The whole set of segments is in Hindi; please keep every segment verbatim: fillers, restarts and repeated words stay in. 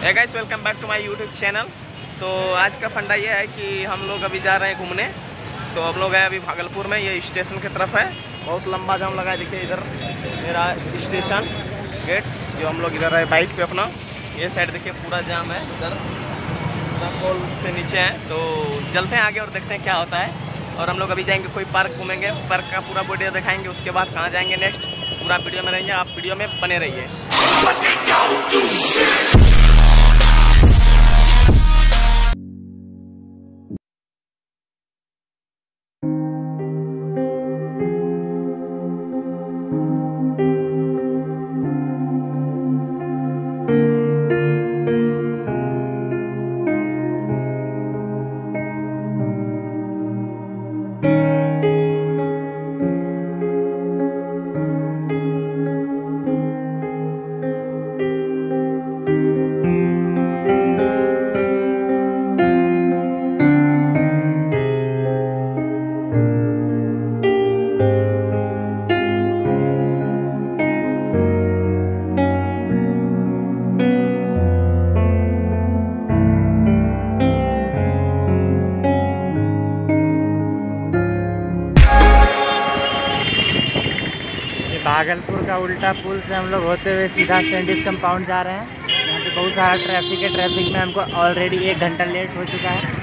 Hey guys, welcome back to my YouTube channel. तो आज का फंडा ये है कि हम लोग अभी जा रहे हैं घूमने। तो हम लोग हैं अभी भागलपुर में, ये स्टेशन की तरफ है। बहुत लंबा जाम लगा है, देखिए इधर मेरा स्टेशन गेट, जो हम लोग इधर है बाइक पे अपना। ये साइड देखिए पूरा जाम है, उधर पुल से नीचे है। तो चलते हैं आगे और देखते हैं क्या होता है। और हम लोग अभी जाएंगे कोई पार्क घूमेंगे, पार्क का पूरा वीडियो दिखाएंगे। उसके बाद कहाँ जाएंगे नेक्स्ट, पूरा वीडियो में रहेंगे, आप वीडियो में बने रहिए। भागलपुर का उल्टा पुल से हम लोग होते हुए सीधा सैंडिस कंपाउंड जा रहे हैं। यहाँ पे बहुत सारा ट्रैफिक है। ट्रैफिक में हमको ऑलरेडी एक घंटा लेट हो चुका है।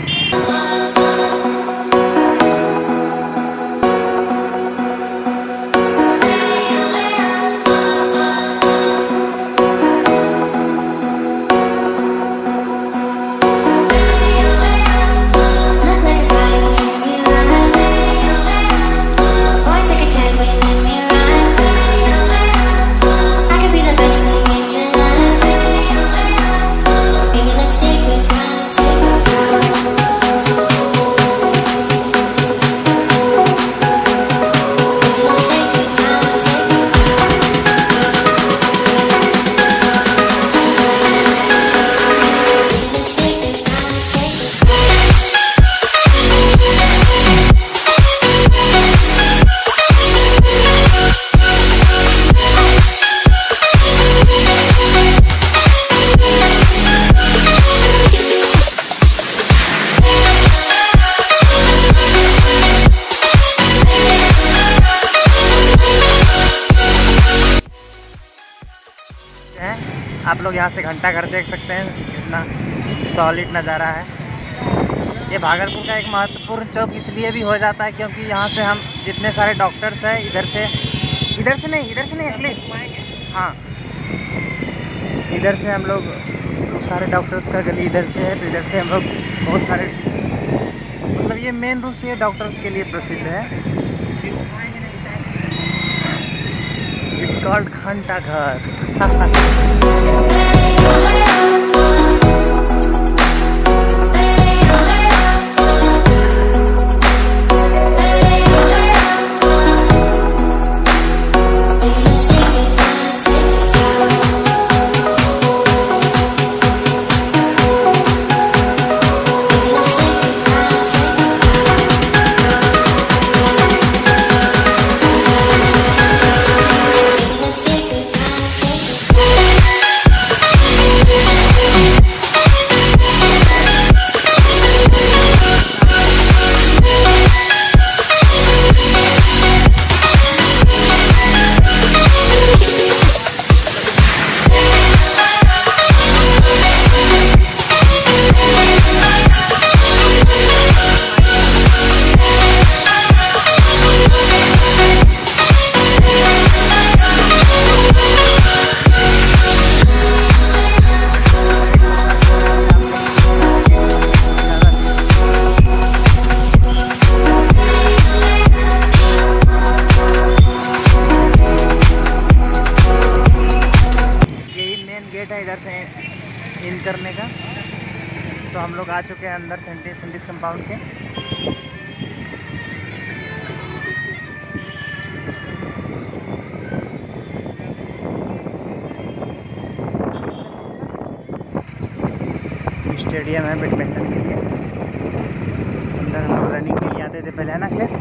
आप लोग यहाँ से घंटा घर देख सकते हैं, कितना सॉलिड नज़ारा है। ये भागलपुर का एक महत्वपूर्ण चौक इसलिए भी हो जाता है क्योंकि यहाँ से हम जितने सारे डॉक्टर्स हैं, इधर से इधर से नहीं इधर से नहीं अखिलेश, हाँ इधर से हम लोग सारे डॉक्टर्स का गली इधर से है। तो इधर से हम लोग बहुत सारे, मतलब ये मेन रूप से डॉक्टर्स के लिए प्रसिद्ध है। इट्स कॉल्ड घंटा घर। इधर से इन करने का। तो हम लोग आ चुके हैं अंदर सैंडिस सैंडिस कंपाउंड के। स्टेडियम है बैडमिंटन के लिए। अंदर हम लोग रनिंग के लिए आते थे पहले, है ना अखिलेश?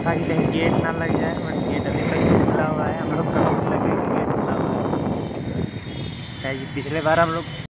था कि कहीं गेट ना लग जाए, बट गेट अभी तक खुला हुआ है। हम लोग कभी भी लगे कि गेट खुला हुआ है। क्या ये पिछले बार हम लोग